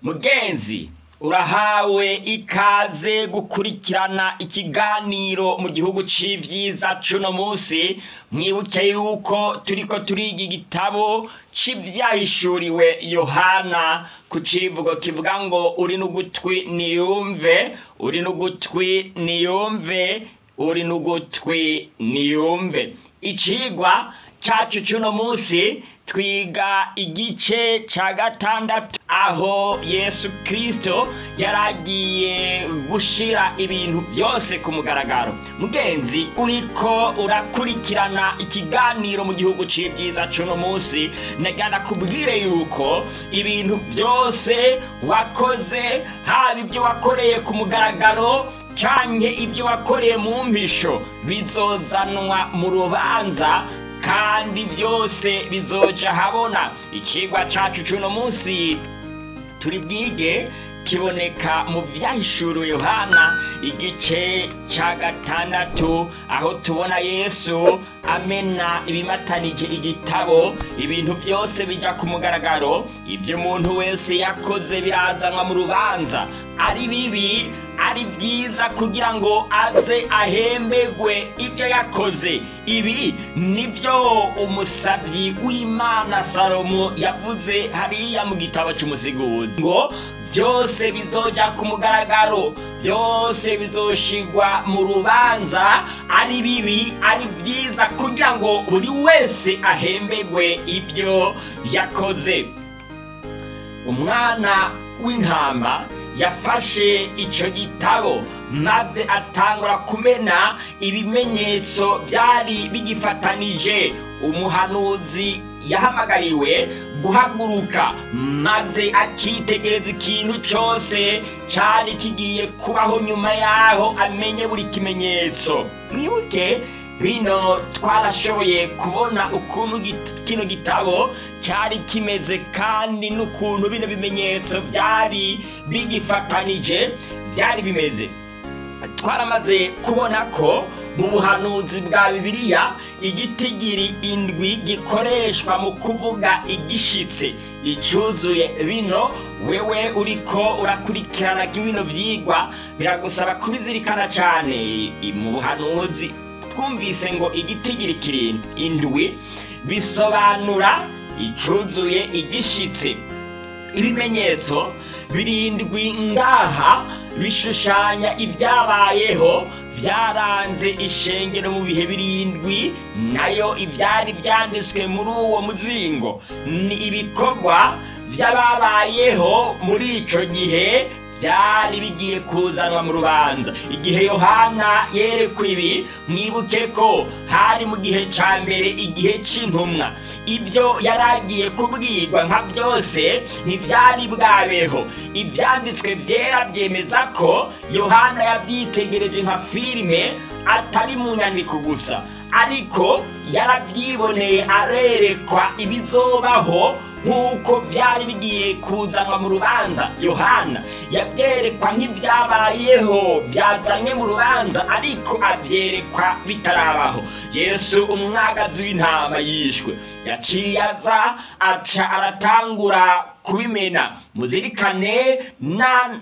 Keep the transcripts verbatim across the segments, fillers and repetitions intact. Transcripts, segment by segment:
Mugenzi, urahawe ikaze gukurikirana ikiganiro mu gihugu c'ivyiza cuno musi. Mwibuke yuko turiko turiga igitabo c'ivyahishuriwe Yohana ku civugo kivuga ngo uri n'ugutwi niyumve, uri n'ugutwi niyumve, uri n'ugutwi niyumve. Icigwa cacu cuno musi twiga igice ca gatandatu aho Yesu Kristo yaragiye gushira ibintu byose ku mugaragaro. Mugenzi, uriko urakurikirana ikiganiro mu gihugu c'ivyiza cuno musi, nagana kubwire yuko ibintu byose wakoze, haba ibyo wakoreye ku mugaragaro canke ibyo wakoreye mu mpisho, bizozanwa mu rubanza kandi byose bizoja habona. Ikigwa cacu cuno musi turi bwige kiboneka mu vyahishuriwe Yohana igice ca gatandatu aho tubona Yesu amena ibimatanije igitabo, ibintu byose bija ku mugaragaro. Ivyo umuntu wese yakoze birazanwa mu rubanza, ari bibi ari byiza, kugira ngo aze ahembegwe ibyo yakoze. Ibi nivyo umusavyi w'Imana Salomo yavuze hariya mu gitabo c'umusiguzi ngo byose bizoja ku mugaragaro, byose bizoshigwa mu rubanza, ari bibi ari byiza, kugira ngo buri wese ahembegwe ibyo yakoze. Umwana w'intama yafashe ico gitabo maze atangura kumena ibimenyetso byari bigifatanije. Umuhanuzi yahamagariwe guhaguruka maze akitegereza ikintu cyose cyari kigiye kubaho nyuma yaho amenye buri kimenyetso. Mwibuke bino twarashoboye kubona ukuntu kino gitabo cyari kimeze kandi n'ukuntu bino bimenyetso byari bigifatanije byari bimeze. Twaramaze kubona ko mu buhanuzi bwa Bibiliya igitigiri indwi gikoreshwa mu kuvuga igishitse icyuzuye. Bino wewe uriko urakurikirana bino vyigwa biragusaba kubizirikana cyane. Mu buhanuzi twumvise ngo igitigiri kirindwi indwi bisobanura icyuzuye igishitse. Ibimenyetso birindwi ngaha bishushanya ibyabayeho byaranze ishengero mu bihe birindwi, nayo ibyari byanditswe muri uwo muzingo ni ibikorwa by'ababayeho muri ico gihe byari bigiye kuzanwa mu rubanza. Igihe Yohana yerekwa ibi, mwibuke ko hari mu gihe ca mbere, igihe c'intumwa. Ibyo yaragiye kubwirwa nka byose ntibyari bwabeho. Ibyanditswe byera byemeza ko Yohana yabyitegereje nka filime, atari mu nyandiko gusa, ariko yarabyiboneye arerekwa ibizobaho nk'uko byari bigiye kuzanwa mu rubanza. Yohana yabyerekwa nk'ibyabayeho byazanye mu rubanza, ariko abyerekwa bitarabaho. Yesu umwagazi w'intama yishwe, yaciye aza aca aratangura kubimena. Muzirikane na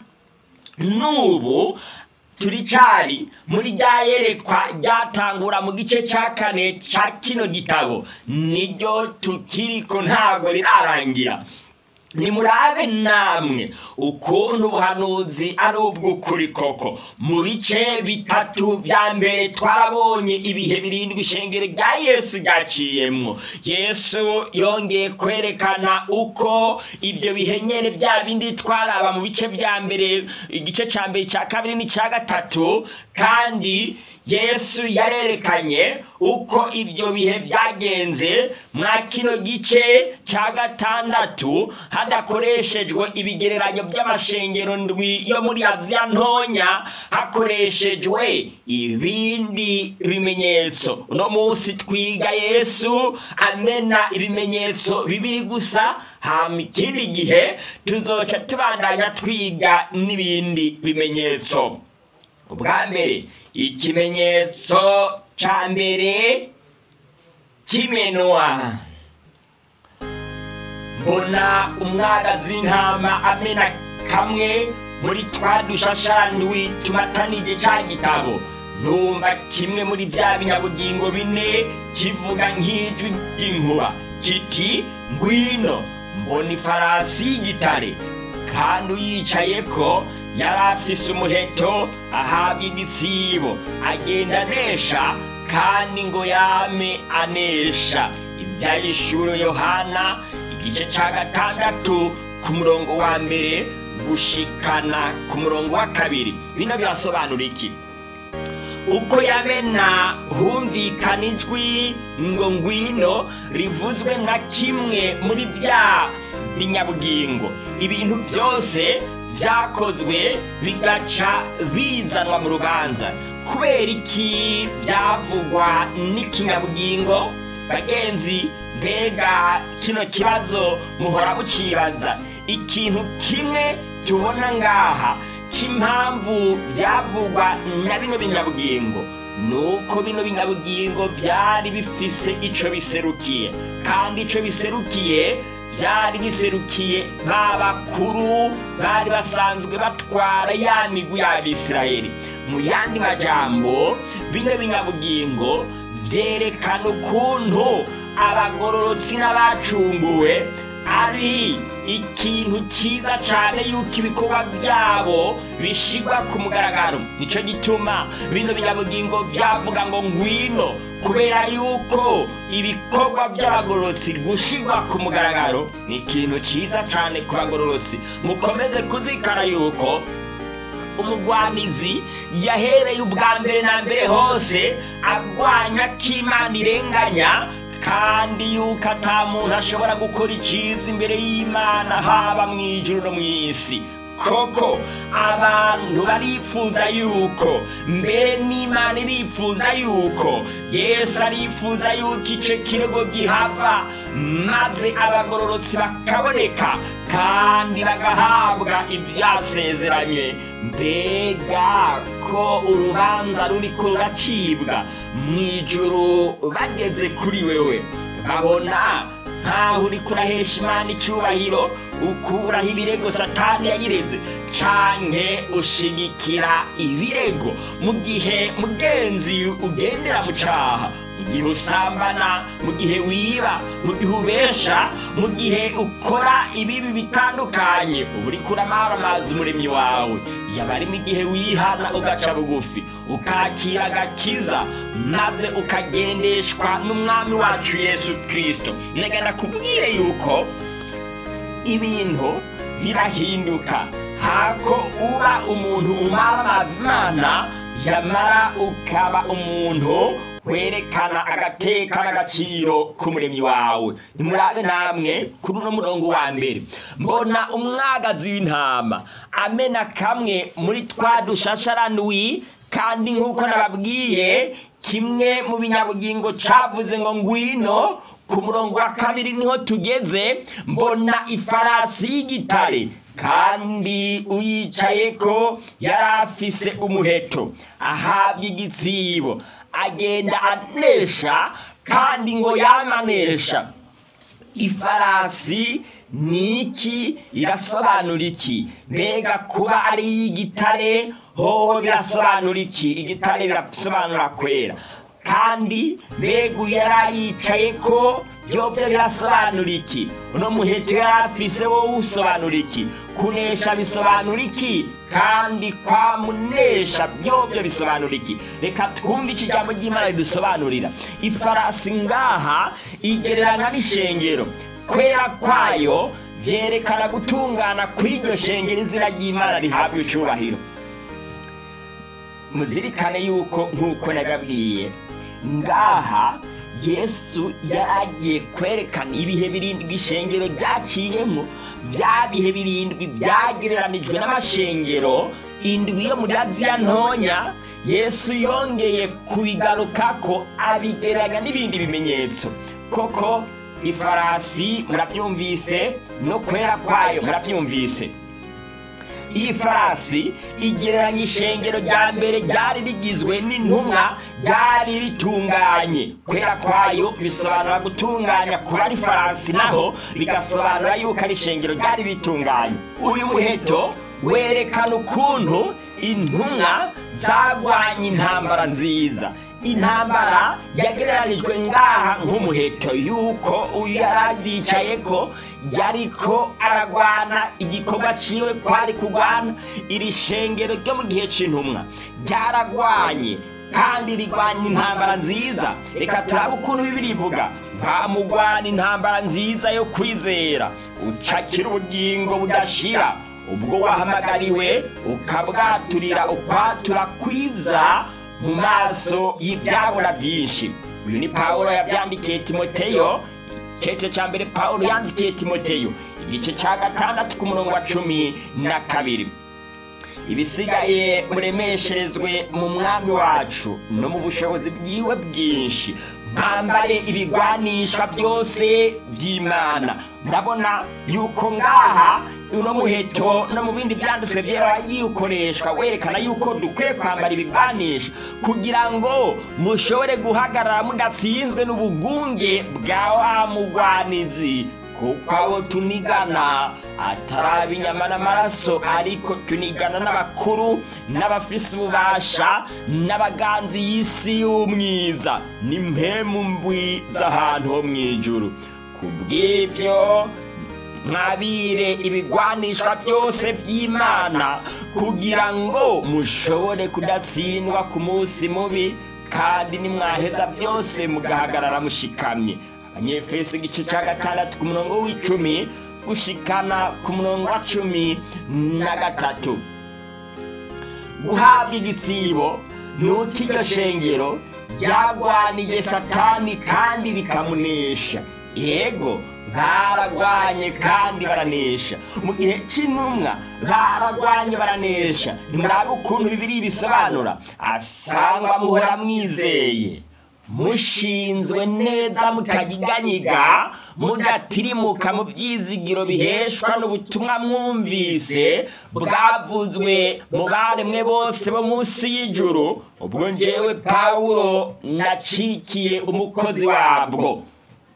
n'ubu turicari muri rya yerekwa ryatangura mu gice ca kane ca kino gitabo, niryo tukiriko, ntago rirarangira. Nimurabe namwe ukuntu ubuhanuzi ari ubw'ukuri koko. Mu bice bitatu vya mbere twarabonye ibihe birindwi ishengero rya Yesu ryaciyemwo. Yesu yongeye kwerekana uko ibyo bihe nyene bya bindi twaraba mu bice vya mbere, igice ca mbere, ca kabiri n'ica gatatu, kandi Yesu yarerekanye uko ibyo bihe byagenze mwa kino gice ca gatandatu, hadakoreshejwe ibigereranyo by'amashengero ndwi yo muri Aziya ntonya, hakoreshejwe ibindi bimenyetso. Uno munsi twiga Yesu amena ibimenyetso bibiri gusa, hama ikindi gihe tuzoca tubandanya twiga n'ibindi bimenyetso. Ubwa mbere, ikimenyetso ca mbere kimenwa. mbona umwagazi w'intama amena kamwe muri twa dushashandwi tumatanije ca gitabo, numva kimwe muri vya binyabugingo bine kivuga nk'ijwi ry'inkuba kiti ngwino. Mbona ifarasi y'igitare, kandi uyicayeko yari afise umuheto, ahabwa igitsibo, agenda anesha kandi ngo yame anesha. Ivyahishuro Yohana igice ca gatandatu ku murongo wa mbere gushikana ku murongo wa kabiri. Bino birasobanura iki? Uko yamena humvikana ijwi ngo ngwino rivuzwe na kimwe muri vya binyabugingo. Ibintu byose vyakozwe bigaca bizanwa mu rubanza. Kubera iki byavugwa n'ikinyabugingo? Bagenzi, mbega kino kibazo muhora mucibaza. Ikintu kimwe tubona ngaha c'impamvu byavugwa na bino binyabugingo, nuko bino binyabugingo byari bifise ico biserukiye, kandi ico biserukiye byari biserukiye babakuru bari basanzwe batwara ya migwi y'Abisirayeli. Mu yandi majambo, bino binyabugingo vyerekana ukuntu abagororotsi n'abacunguwe ari ikintu ciza cane yuko ibikorwa byabo bishigwa ku mugaragaro. Nico gituma bino binyabugingo vyavuga ngo ngwino, kubera yuko ibikorwa by'abagororotsi gushigwa ku mugaragaro ni ikintu ciza cane ku bagororotsi. Mukomeze kuzikana yuko umugwanizi yahereye ubwa mbere na mbere hose agwanya k'Imana irenganya, kandi yuko ata muntu ashobora gukora iciza imbere y'Imana haba mw'ijuru no mw'isi. Koko abantu barifuza yuko, mbere n'Imana irifuza yuko, Yesu arifuza yuko ico kirego gihava, maze abagororotsi bakaboneka kandi bagahabwa ivyasezeranye. Mbega ko urubanza ruriko ruracibwa mw'ijuru bageze kuri wewe, babona nkaho uriko urahesha Imana icubahiro, ukuraho ibirego Satani yayireze, canke ushigikira ibirego mu gihe mugenzi ugendera mu caha, mu gihe usambana, mu gihe wiba, mu gihe ubesha, mu gihe ukora ibibi bitandukanye, uba uriko uramaramaza umuremyi wawe. Yaba ari mu gihe wihana ugaca bugufi ukakira agakiza, maze ukagendeshwa n'umwami wacu Yesu Kristo. Negana kubwire yuko ibintu birahinduka hako uba umuntu umaramaza Imana, yamara ukaba umuntu werekana agateka n'agaciro k'umuremyi wawe. Nimurabe namwe kuri uno murongo wa mbere, mbona umwagazi w'intama amena kamwe muri twa dushasharandwi, kandi nk'uko nababwiye kimwe mu binyabugingo cavuze ngo ngwino. Ku murongo wa kabiri niho tugeze, mbona ifarasi y'igitare, kandi uyicayeko yari afise umuheto, ahabwa igitsibo, agenda anesha kandi ngo yamanesha. Ifarasi niki? Irasobanura iki? Mbega kuba ari y'igitare hoho birasobanura iki? Igitare birasobanura kwera, kandi mbega yarayicayeko byovyo birasobanura iki? Uno muheto yari afise wowe usobanura iki? Kunesha bisobanura iki? kandi kwamunesha byovyo bisobanura iki? Reka twumve iki jambo ry'Imana ridusobanurira. Ifarasi ngaha igereranya n'ishengero, kwera kwayo vyerekana gutungana kw'iryo shengero, izina ry'Imana rihabwa icubahiro. Muzirikane yuko nk'uko nababwiye ngaha Yesu yaragiye kwerekana ibihe birindwi ishengero ryaciyemo, bya bihe birindwi byagereranijwe n'amashengero indwi yo muri Aziya ntonya. Yesu yongeye kubigarukako abigereranya n'ibindi bimenyetso. Koko ifarasi murabyumvise, no kwera kwayo murabyumvise. iyi farasi igereranya ishengero rya mbere ryari rigizwe n'intumwa ryari ritunganye. Kwera kwayo bisobanura gutunganya kuba ari farasi, naho bigasobanura yuko ari ishengero ryari ritunganye. Uyu muheto werekana ukuntu intumwa zagwanye intambara nziza. Intambara yagereranijwe ngaha nk'umuheto, yuko uyu yarayicaye ko yariko aragwana. Igikorwa ciwe kwari kugwana. Iri shengero ryo mu gihe c'intumwa ryaragwanye kandi rigwanya intambara nziza. Reka turabe ukuntu Bibiliya ivuga: ntamugwana intambara nziza yo kwizera, ucakira ubugingo budashira, ubwo wahamagariwe ukabwaturira ukwatura kwiza mu maso y'ibyabura byinshi. Uyu ni Pawulo yabyandikiye Timoteyo, igice cya mbere Pawulo yandikiye Timoteyo, igice cya gatandatu ku murongo wa cumi na kabiri. Ibisigaye muremesherezwe mu mwami wacu no mu bushobozi bwiwe bwinshi, mwambare ibigwanishwa byose by'Imana. Murabona yuko ngaha uno muheto no mu bindi byanditswe byera wagiye ukoreshwa werekana yuko dukwiye kwambara ibigwanisha kugira ngo mushobore guhagarara mudatsinzwe n'ubugunge bwa wa mugwanizi, kuko abo tunigana atari inyama n'amaraso, ariko tunigana n'abakuru n'abafise ububasha n'abaganzi y'isi y'umwiza n'impemu mbi z'ahantu ho mw'ijuru. Kubw'ibyo mwabire ibigwanishwa byose by'Imana kugira ngo mushobore kudatsindwa ku munsi mubi, kandi nimwaheza byose mugahagarara mushikamye. Abanyefeso igice cya gatandatu ku murongo w'icumi gushikana ku murongo wa cumi na gatatu. Guhabwa igitsibo nuko iryo shengero ryagwanije Satani kandi rikamunesha. Yego, baragwanye kandi baranesha. Mu gihe c'intumwa baragwanye baranesha. Nimurabe ukuntu Bibiliya bisobanura: asangwa muhora mwizeye, mushinzwe neza mutagiganyiga, mudatirimuka mu byizigiro biheshwa n'ubutumwa mwumvise bwavuzwe mu baremwe bose bo munsi y'ijuru, ubwo njyewe Pawulo nacikiye umukozi wabwo.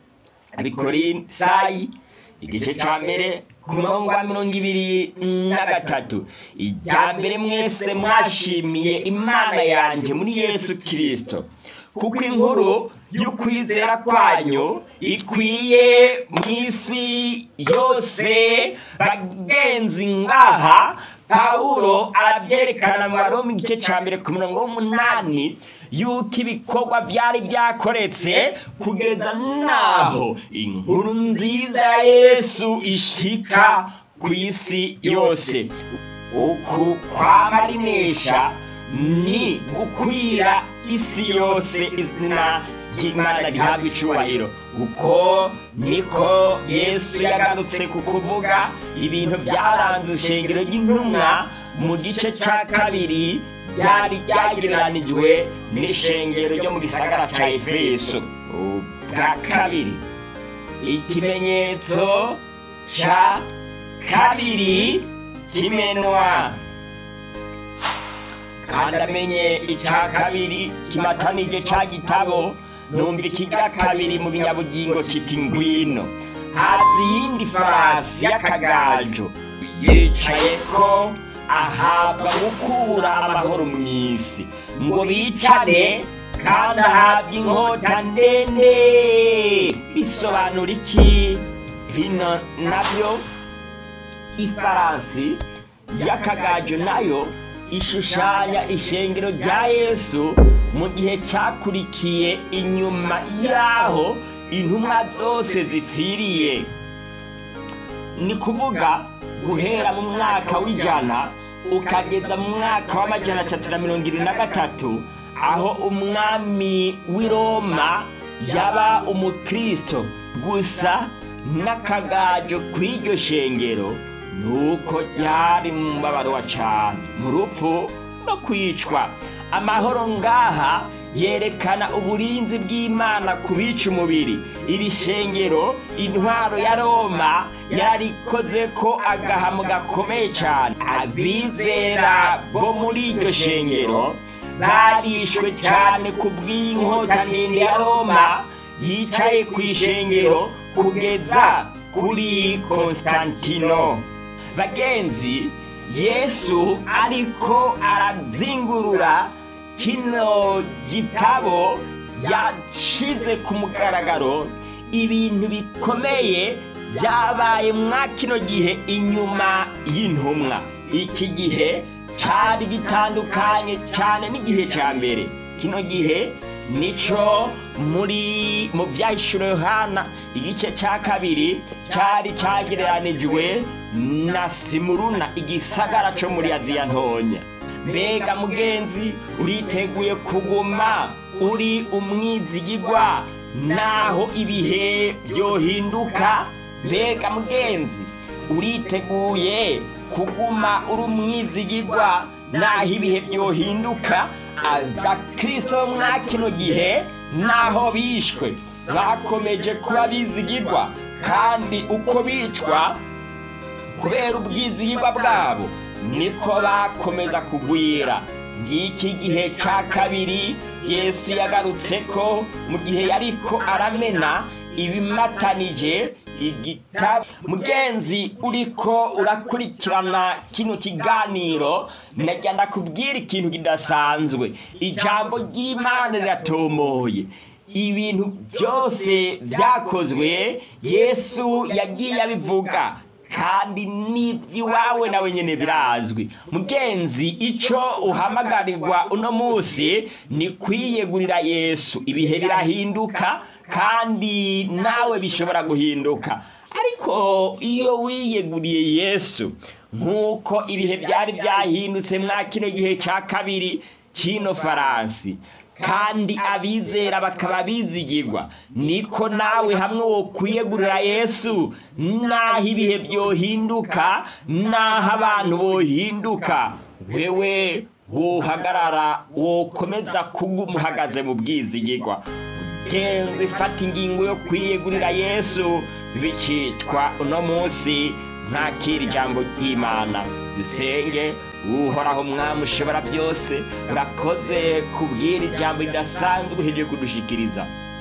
Abikorisayi igice cya mbere ku murongo wa mirongo ibiri na gatatu. Ijya mbere mwese mwashimiye Imana yanjye muri Yesu Kristo, kuko inkuru y'ukwizera kwanyu ikwiye mu isi yose. Bagenzi, ngaha Pawulo arabyerekana mu Baroma igice cya mbere ku murongo w'umunani yuko ibikorwa byari byakoretse kugeza naho inkuru nziza ya Yesu ishika ku isi yose. Uku kwamarinesha ni gukwira isi yose izina ry'Imana rihabwa icubahiro. Uko niko Yesu yagarutse ku kuvuga ibintu byaranze ishengero ry'intumwa mu gice cya kabiri byari byagereranijwe n'ishengero ryo mu gisagara cya Efeso. Bwa kabiri, ikimenyetso cya kabiri kimenwa, kandi amenye icya kabiri kimatanije cya gitabo. Numva ikigira kabiri mu binyabugingo kiti ngwino. Haza iyindi farasi y'akagajo yicaye ko ahabwa gukura amahoro mu isi, ngo bicane kandi ahabwa inkota ndende. Bisobanura iki bino nabyo? Ifarasi y'akagajo nayo ishushanya ishengero rya Yesu mu gihe cyakurikiye inyuma yaho intumwa zose zipfiriye. Ni kuvuga guhera mu mwaka w'ijana ukageza mu mwaka w'amajana atatu na mirongo irindwi na gatatu, aho umwami w'i Roma yaba umukristo gusa. N'akagajo kw'iryo shengero nuko ryari mu mubabaro wa cyane, mu rupfu no kwicwa. Amahoro ngaha yerekana uburinzi bw'Imana ku bica umubiri. Iri shengero intwaro ya Roma yarikoze ko agahamo gakomeye cyane. Abizera bo muri iryo shengero barishwe cyane ku bw'inkota ndende ya Roma yicaye ku ishengero kugeza kuri Konstantino. Bagenzi, Yesu ariko arazingurura kino gitabo yashize ku mugaragaro ibintu bikomeye byabaye mwa kino gihe inyuma y'intumwa. Iki gihe cyari gitandukanye cyane n'igihe cya mbere. Kino gihe nico muri mu byahishuro Yohana igice cya kabiri cyari cyagereranijwe na Simuruna, igisagara cyo muri Aziya ntonya. Mbega mugenzi, uriteguye kuguma uri umwizigirwa naho ibihe byohinduka? Mbega mugenzi, uriteguye kuguma uri umwizigirwa naho ibihe byohinduka? Abakristo mwa kino gihe naho bishwe bakomeje kuba bizigirwa, kandi uko bicwa kubera ubwizigirwa bwabo niko bakomeza kugwira. Ngiki gihe cya kabiri Yesu yagarutse ko mu gihe yariko aramena ibimatanije igitabo. Mugenzi, uriko urakurikirana kino kiganiro, najya ndakubwira ikintu kidasanzwe. Ijambo ry'Imana riratomoye. Ibintu byose byakozwe Yesu yagiye abivuga, kandi n'iby'iwawe nawe nyine birazwi. Mugenzi, icyo uhamagarirwa uno munsi ni kwiyegurira Yesu. Ibihe birahinduka kandi nawe bishobora guhinduka, ariko iyo wiyeguriye Yesu nk'uko ibihe byari byahindutse mwa kino gihe cya kabiri kino Faransi, kandi abizera bakaba bizigirwa, niko nawe hamwe wo kwiyegurira Yesu naho ibihe byohinduka, naho abantu bohinduka, wewe wohagarara, wokomeza kuguma uhagaze mu bwizigirwa. Genzi, fata ingingo yo kwiyegurira Yesu, bicitwa uno munsi ntakira ijambo ry'Imana. Dusenge. Uhoraho Mwami ushobora byose, urakoze kubwira ijambo ridasanzwe uhejeje kudushikiriza.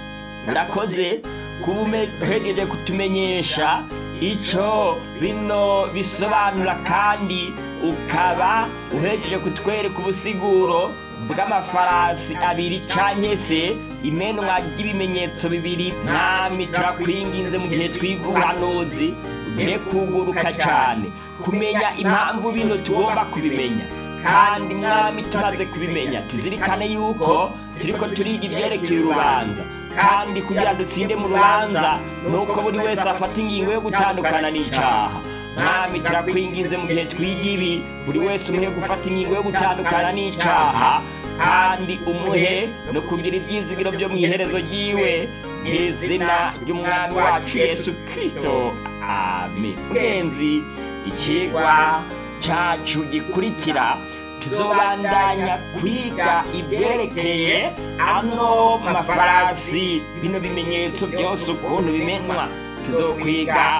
Urakoze kuba uhejeje kutumenyesha icyo bino bisobanura, kandi ukaba uhejeje kutwereka ubusiguro bw'amafarasi abiri cyangwa se imenwa ry'ibimenyetso bibiri. Mwami, turakwinginze mu gihe twiga ubuhanuzi ugiye kuguruka cyane kumenya impamvu bino tugomba kubimenya, kandi Mwami tumaze kubimenya tuzirikane yuko turiko turiga ibyerekeye urubanza, kandi kugira dutsinde mu rubanza nuko buri wese afata ingingo yo gutandukana n'icyaha. Mwami, turakwinginze mu gihe twiga ibi buri wese umuhe gufata ingingo yo gutandukana n'icyaha, kandi umuhe no kugira ibyizigiro byo mu iherezo ryiwe, mu izina ry'Umwami wacu Yesu Kristo, amen. Mugenzi, ikigwa cyacu gikurikira tuzobandanya kwiga ibyerekeye ano mafarasi, bino bimenyetso byose ukuntu bimenwa. Tuzokwiga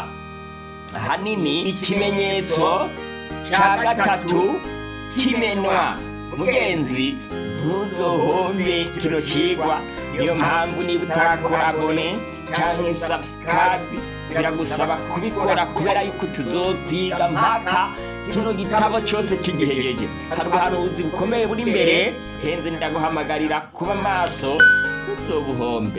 hanini ikimenyetso cya gatatu kimenwa. Mugenzi, ntuzohombe kino kigwa. Niyo mpamvu niba utarakora abone cyangwa subscribe, biragusaba kubikora kubera yuko tuzokwiga mpaka kino gitabo cyose tugihejeje. Hari ubuhanuzi bukomeye buri imbere, henze ndaguhamagarira kuba maso ntuzobuhombe.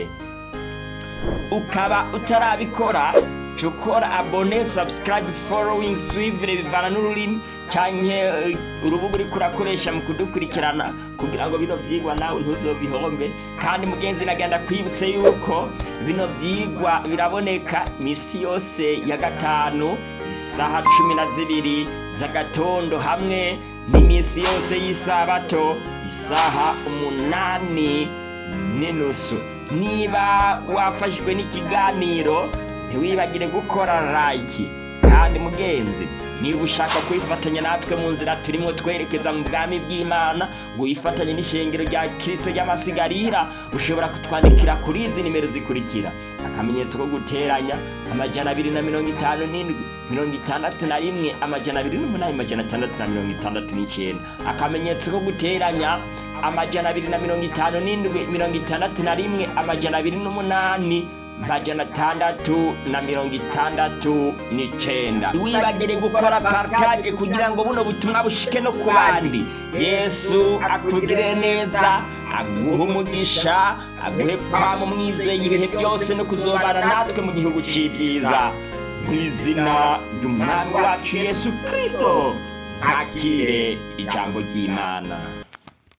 Ukaba utarabikora, chukora abone, subscribe, following, suivre bivana n'ururimi canke urubuga uri kurakoresha mu kudukurikirana kugira ngo bino byigwa nawe ntuzobihombe. Kandi mugenzi, nagenda kwibutse yuko bino byigwa biraboneka misi yose ya gatanu isaha cumi na zibiri z'agatondo, hamwe n'imisi yose y'isabato isaha umunani n'inusu. Niba wafashijwe n'ikiganiro ntiwibagire gukora like, kandi mugenzi niba ushaka kwifatanya natwe mu nzira turimo twerekeza mu bwami bw'Imana ngo wifatanye n'ishengero rya Kristo ry'amasigarira, ushobora kutwandikira kuri izi nimero zikurikira: akamenyetso ko guteranya amajana abiri na mirongo itanu n'indwi mirongo itandatu na rimwe amajana abiri n'umunani amajana atandatu na mirongo itandatu n'icyenda, akamenyetso ko guteranya amajana abiri na mirongo itanu n'indwi mirongo itandatu na rimwe amajana abiri n'umunani amajana atandatu na mirongo itandatu n'icenda. Wibagire gukora partage kugira ngo buno butumwa bushike no ku bandi. Yesu akugire neza, aguhe umugisha, aguhe kwama umwizeye ibihe byose no kuzobana natwe mu gihugu c'ibyiza, mu izina ry'umwami wacu Yesu Kristo. Akire ijambo ry'Imana.